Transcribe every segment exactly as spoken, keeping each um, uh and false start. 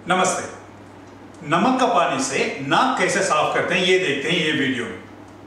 नमस्ते। नमक का पानी से नाक कैसे साफ करते हैं ये देखते हैं ये वीडियो में।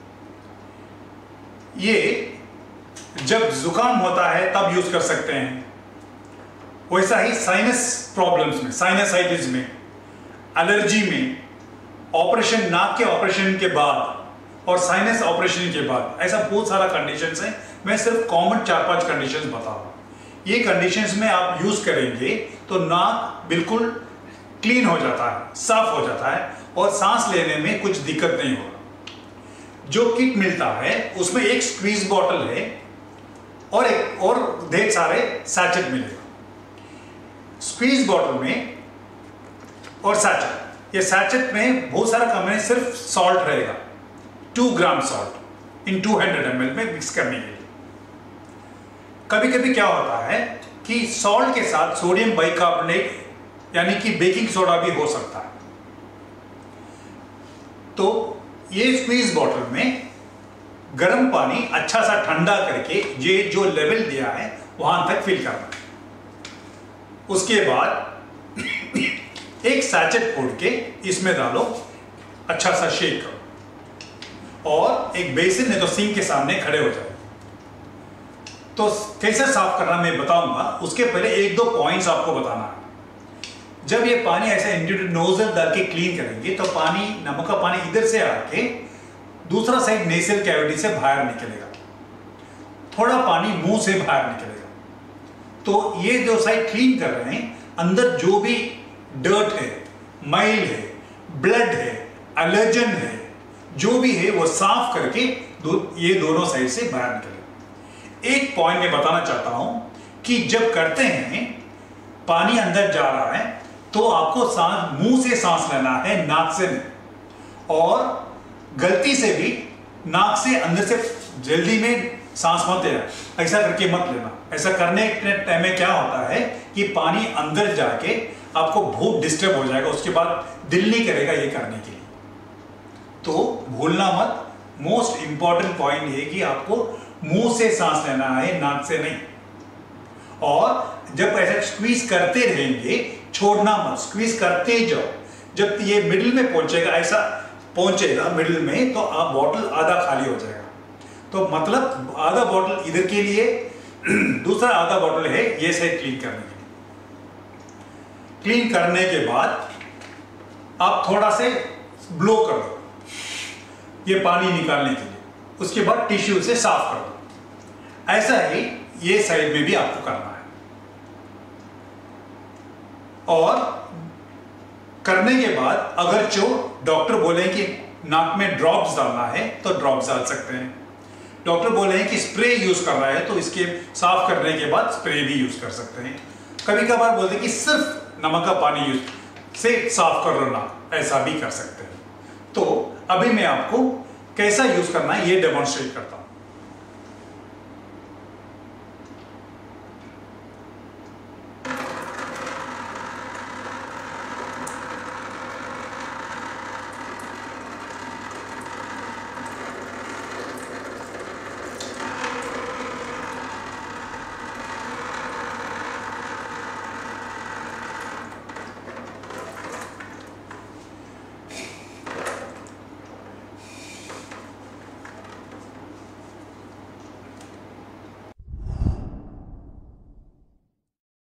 ये जब जुकाम होता है तब यूज कर सकते हैं। वैसा ही साइनस प्रॉब्लम्स में, साइनसाइटिस में, एलर्जी में, ऑपरेशन, नाक के ऑपरेशन के बाद और साइनस ऑपरेशन के बाद, ऐसा बहुत सारा कंडीशंस है। मैं सिर्फ कॉमन चार पांच कंडीशंस बता रहा हूं। ये कंडीशंस में आप यूज करेंगे तो नाक बिल्कुल क्लीन हो जाता है, साफ हो जाता है और सांस लेने में कुछ दिक्कत नहीं होगा। जो किट मिलता है उसमें एक स्क्वीज बॉटल है और एक और ढेर सारे सैचेट मिलेगा। स्क्वीज बॉटल में और सैचेट, ये सैचेट में बहुत सारा कंपनी सिर्फ सॉल्ट रहेगा, two gram salt in two hundred M L में मिक्स करने के लिए। कभी कभी क्या होता है कि सॉल्ट के साथ सोडियम बाइकार्बोनेट यानी कि बेकिंग सोडा भी हो सकता है। तो ये स्क्वीज बॉटल में गर्म पानी अच्छा सा ठंडा करके ये जो लेवल दिया है वहां तक फिल करना है। उसके बाद एक सैचेट फोड़ के इसमें डालो, अच्छा सा शेक करो और एक बेसिन है तो सिंक के सामने खड़े हो जाओ। तो कैसे साफ करना मैं बताऊंगा, उसके पहले एक दो पॉइंट्स आपको बताना है। जब ये पानी ऐसे इंटू नोजल डाल के क्लीन करेंगे तो पानी, नमक का पानी इधर से आके दूसरा साइड नेसल कैविटी से बाहर निकलेगा, थोड़ा पानी मुंह से बाहर निकलेगा। तो ये जो साइड क्लीन कर रहे हैं, अंदर जो भी डर्ट है, माइल है, ब्लड है, एलर्जन है, जो भी है वो साफ करके दो, ये दोनों साइड से बाहर निकलेगा। एक पॉइंट मैं बताना चाहता हूं कि जब करते हैं पानी अंदर जा रहा है तो आपको सांस, मुंह से सांस लेना है, नाक से नहीं। और गलती से भी नाक से अंदर से जल्दी में सांस मत लेना, ऐसा करके मत लेना। ऐसा करने के टाइम में क्या होता है कि पानी अंदर जाके आपको बहुत डिस्टर्ब हो जाएगा, उसके बाद दिल नहीं करेगा ये करने के लिए। तो भूलना मत, मोस्ट इंपॉर्टेंट पॉइंट ये कि आपको मुंह से सांस लेना है, नाक से नहीं। और जब ऐसा स्क्वीज करते रहेंगे, छोड़ना मत, स्क्वीज करते जाओ। जब ये मिडिल में पहुंचेगा, ऐसा पहुंचेगा मिडिल में, तो आप बॉटल आधा खाली हो जाएगा। तो मतलब आधा बॉटल इधर के लिए, दूसरा आधा बॉटल है ये साइड क्लीन करने के लिए। क्लीन करने के बाद आप थोड़ा से ब्लो कर दो ये पानी निकालने के लिए, उसके बाद टिश्यू से साफ कर दो। ऐसा ही ये साइड में भी आपको करना है। और करने के बाद अगर जो डॉक्टर बोले कि नाक में ड्रॉप्स डालना है तो ड्रॉप्स डाल सकते हैं। डॉक्टर बोले हैं कि स्प्रे यूज करना है तो इसके साफ करने के बाद स्प्रे भी यूज कर सकते हैं। कभी कभार बोलते हैं कि सिर्फ नमक का पानी यूज से साफ कर लो नाक, ऐसा भी कर सकते हैं। तो अभी मैं आपको कैसा यूज करना है ये डेमोन्स्ट्रेट करता हूं।